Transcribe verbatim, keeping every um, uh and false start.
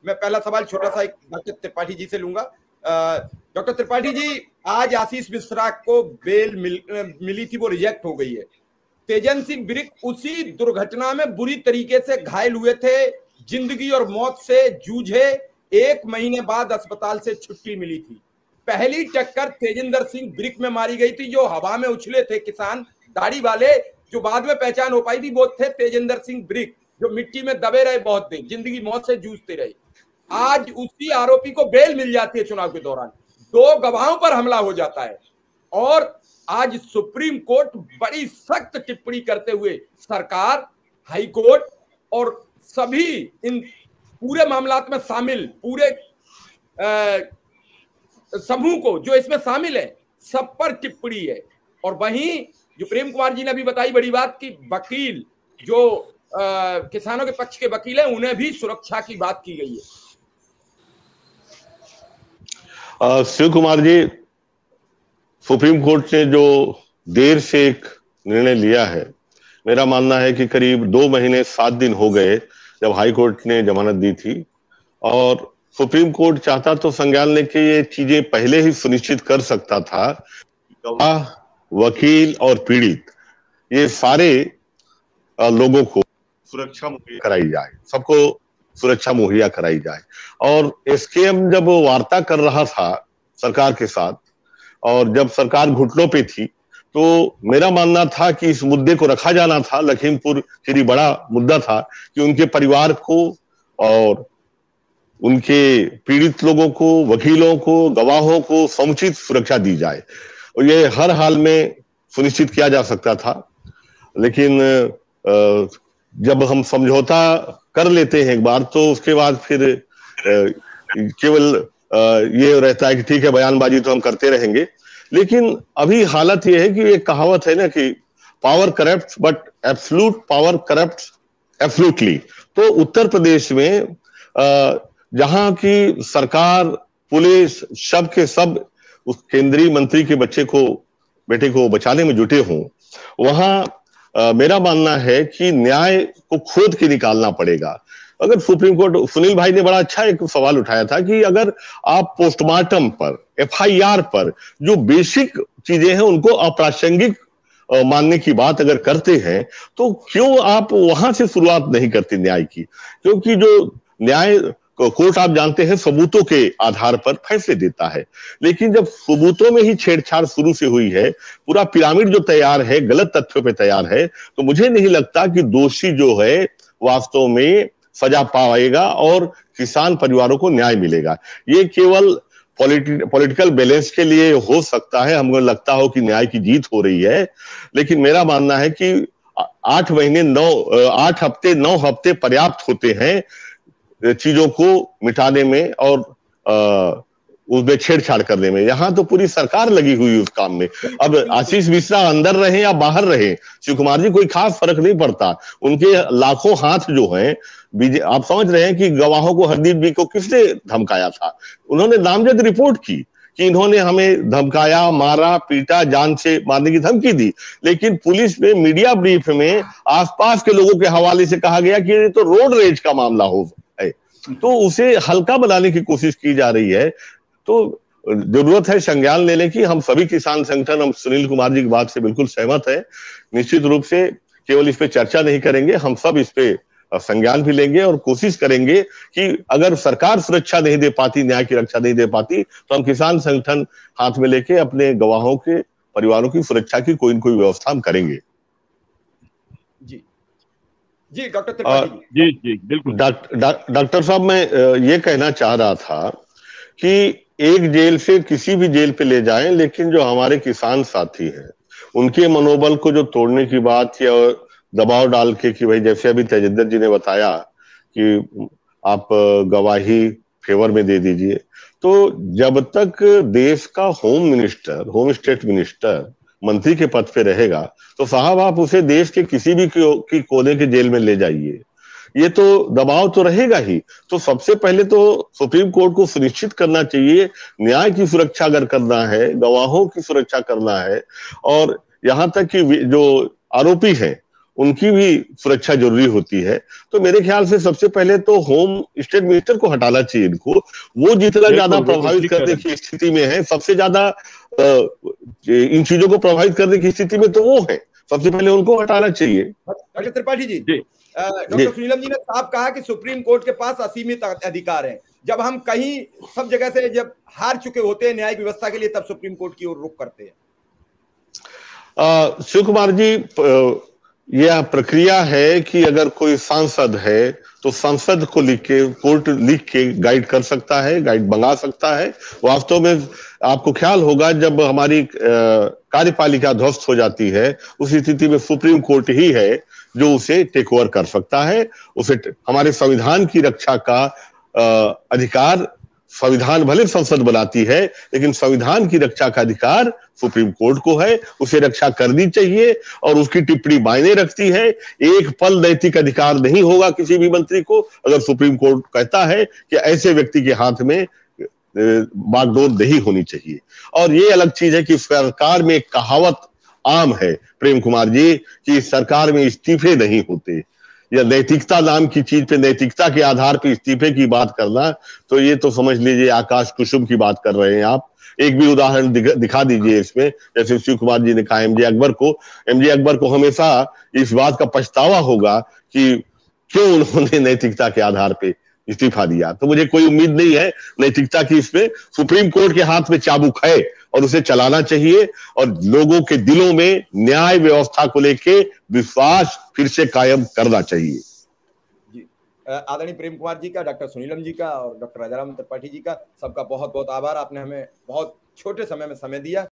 मैं पहला सवाल छोटा सा एक डॉक्टर त्रिपाठी जी से लूंगा। डॉक्टर त्रिपाठी जी, आज आशीष मिश्रा को बेल मिल, मिली थी, वो रिजेक्ट हो गई है। तेजन सिंह बिर्क उसी दुर्घटना में बुरी तरीके से घायल हुए थे, जिंदगी और मौत से जूझे, एक महीने बाद अस्पताल से छुट्टी मिली थी। पहली टक्कर तेजिंदर सिंह बिर्क में मारी गई थी, जो हवा में उछले थे किसान दाढ़ी वाले, जो बाद में पहचान हो पाई थी, वो थे तेजिंदर सिंह बिर्क, जो मिट्टी में दबे रहे बहुत देर, जिंदगी मौत से जूझते रहे। आज उसी आरोपी को बेल मिल जाती है चुनाव के दौरान, दो गवाहों पर हमला हो जाता है, और आज सुप्रीम कोर्ट बड़ी सख्त टिप्पणी करते हुए सरकार, हाई कोर्ट और सभी इन पूरे मामलात में शामिल पूरे समूह को जो इसमें शामिल है सब पर टिप्पणी है। और वहीं जो प्रेम कुमार जी ने अभी बताई बड़ी बात कि वकील जो आ, किसानों के पक्ष के वकील हैं, उन्हें भी सुरक्षा की बात की गई है। शिव कुमार जी, सुप्रीम कोर्ट ने जो देर से एक निर्णय लिया है, मेरा मानना है कि करीब दो महीने सात दिन हो गए जब हाई कोर्ट ने जमानत दी थी, और सुप्रीम कोर्ट चाहता तो संज्ञान लेके ये चीजें पहले ही सुनिश्चित कर सकता था। गवाह, वकील और पीड़ित, ये सारे लोगों को सुरक्षा मुहैया कराई जाए, सबको सुरक्षा मुहैया कराई जाए। और एसकेएम जब वार्ता कर रहा था सरकार के साथ, और जब सरकार घुटनों पे थी, तो मेरा मानना था कि इस मुद्दे को रखा जाना था। लखीमपुर खीरी बड़ा मुद्दा था कि उनके परिवार को और उनके पीड़ित लोगों को, वकीलों को, गवाहों को समुचित सुरक्षा दी जाए, और ये हर हाल में सुनिश्चित किया जा सकता था। लेकिन जब हम समझौता कर लेते हैं एक बार, तो उसके बाद फिर केवल ये रहता है कि ठीक है, बयानबाजी तो हम करते रहेंगे। लेकिन अभी हालत ये है कि एक कहावत है ना कि power corrupts but absolute power corrupts absolutely. तो उत्तर प्रदेश में जहां की सरकार, पुलिस, सब के सब उस केंद्रीय मंत्री के बच्चे को, बेटे को बचाने में जुटे हों, वहां आ, मेरा मानना है कि न्याय को खोद के निकालना पड़ेगा। अगर सुप्रीम कोर्ट, सुनील भाई ने बड़ा अच्छा एक सवाल उठाया था कि अगर आप पोस्टमार्टम पर, एफआईआर पर जो बेसिक चीजें हैं उनको अप्रासंगिक मानने की बात अगर करते हैं, तो क्यों आप वहां से शुरुआत नहीं करते न्याय की? क्योंकि जो न्याय कोर्ट, आप जानते हैं, सबूतों के आधार पर फैसले देता है। लेकिन जब सबूतों में ही छेड़छाड़ शुरू से हुई है, पूरा पिरामिड जो तैयार है गलत तथ्यों पे तैयार है, तो मुझे नहीं लगता कि दोषी जो है वास्तव में सजा पाएगा और किसान परिवारों को न्याय मिलेगा। ये केवल पॉलिटि, पॉलिटिकल बैलेंस के लिए हो सकता है, हमको लगता हो कि न्याय की जीत हो रही है। लेकिन मेरा मानना है कि आठ महीने नौ आठ हफ्ते नौ हफ्ते पर्याप्त होते हैं चीजों को मिटाने में और आ, उसमें छेड़छाड़ करने में। यहाँ तो पूरी सरकार लगी हुई उस काम में। अब आशीष मिश्रा अंदर रहे या बाहर रहे, शिव कुमार जी, कोई खास फर्क नहीं पड़ता। उनके लाखों हाथ जो हैं, आप समझ रहे हैं कि गवाहों को, हरदीप जी को किसने धमकाया था? उन्होंने नामजद रिपोर्ट की कि इन्होंने हमें धमकाया, मारा, पीटा, जान से मारने की धमकी दी। लेकिन पुलिस में मीडिया ब्रीफ में आसपास के लोगों के हवाले से कहा गया कि ये तो रोड रेज का मामला हो है, तो उसे हल्का बनाने की कोशिश की जा रही है। तो जरूरत है संज्ञान लेने की। हम सभी किसान संगठन, हम सुनील कुमार जी की बात से बिल्कुल सहमत है। निश्चित रूप से केवल इस पे चर्चा नहीं करेंगे, हम सब इस पे संज्ञान भी लेंगे और कोशिश करेंगे कि अगर सरकार सुरक्षा नहीं दे पाती, न्याय की रक्षा नहीं दे पाती, तो हम किसान संगठन हाथ में लेके अपने गवाहों के परिवारों की सुरक्षा की कोई न कोई व्यवस्था हम करेंगे। जी जी डॉक्टर त्रिपाठी जी जी बिल्कुल। डॉक्टर साहब, मैं ये कहना चाह रहा था कि एक जेल से किसी भी जेल पे ले जाएं, लेकिन जो हमारे किसान साथी हैं उनके मनोबल को जो तोड़ने की बात या दबाव डाल के कि भाई, जैसे अभी तेजिंदर जी ने बताया कि आप गवाही फेवर में दे दीजिए, तो जब तक देश का home minister, home state minister मंत्री के पद पे रहेगा, तो साहब आप उसे देश के किसी भी की कोने के जेल में ले जाइए, ये तो दबाव तो रहेगा ही। तो सबसे पहले तो सुप्रीम कोर्ट को सुनिश्चित करना चाहिए, न्याय की सुरक्षा अगर करना है, गवाहों की सुरक्षा करना है, और यहाँ तक कि जो आरोपी हैं उनकी भी सुरक्षा जरूरी होती है। तो मेरे ख्याल से सबसे पहले तो होम स्टेट मिनिस्टर को हटाना चाहिए इनको। वो जितना ज्यादा प्रभावित करने की स्थिति में है, सबसे ज्यादा इन चीजों को प्रभावित करने की स्थिति में तो वो है, सबसे पहले उनको हटाना चाहिए। डॉक्टर त्रिपाठी जी, डॉक्टर सुनीलम जी ने साफ कहा कि सुप्रीम कोर्ट के पास असीमित अधिकार है। जब हम कहीं सब जगह से जब हार चुके होते हैं न्यायिक व्यवस्था के लिए, तब सुप्रीम कोर्ट की ओर रुख करते हैं। शिव कुमार जी, यह प्रक्रिया है कि अगर कोई सांसद है तो सांसद को लिख के, कोर्ट लिख के गाइड कर सकता है, गाइड मंगा सकता है। वास्तव में आपको ख्याल होगा, जब हमारी कार्यपालिका ध्वस्त हो जाती है, उस स्थिति में सुप्रीम कोर्ट ही है जो उसे टेक ओवर कर सकता है। उसे हमारे संविधान की रक्षा का अधिकार संविधान भले संसद बनाती है, लेकिन संविधान की रक्षा का अधिकार सुप्रीम कोर्ट को है। उसे रक्षा करनी चाहिए और उसकी टिप्पणी मायने रखती है। एक पल नैतिक अधिकार नहीं होगा किसी भी मंत्री को अगर सुप्रीम कोर्ट कहता है कि ऐसे व्यक्ति के हाथ में बागडोर नहीं होनी चाहिए। और ये अलग चीज है कि सरकार में एक कहावत आम है प्रेम कुमार जी कि सरकार में इस्तीफे नहीं होते, या नैतिकता नाम की चीज पे नैतिकता के आधार पे इस्तीफे की बात करना, तो ये तो समझ लीजिए आकाश कुसुम की बात कर रहे हैं आप। एक भी उदाहरण दिखा दीजिए इसमें। जैसे शिव कुमार जी ने कहा एमजे अकबर को, एमजे अकबर को हमेशा इस बात का पछतावा होगा कि क्यों उन्होंने नैतिकता के आधार पे इस्तीफा दिया। तो मुझे कोई उम्मीद नहीं है नैतिकता की इसमें। सुप्रीम कोर्ट के हाथ में चाबुक है और उसे चलाना चाहिए, और लोगों के दिलों में न्याय व्यवस्था को लेके विश्वास फिर से कायम करना चाहिए। जी, आदरणीय प्रेम कुमार जी का, डॉक्टर सुनीलम जी का और डॉक्टर राजाराम त्रिपाठी जी का, सबका बहुत बहुत आभार। आपने हमें बहुत छोटे समय में समय दिया।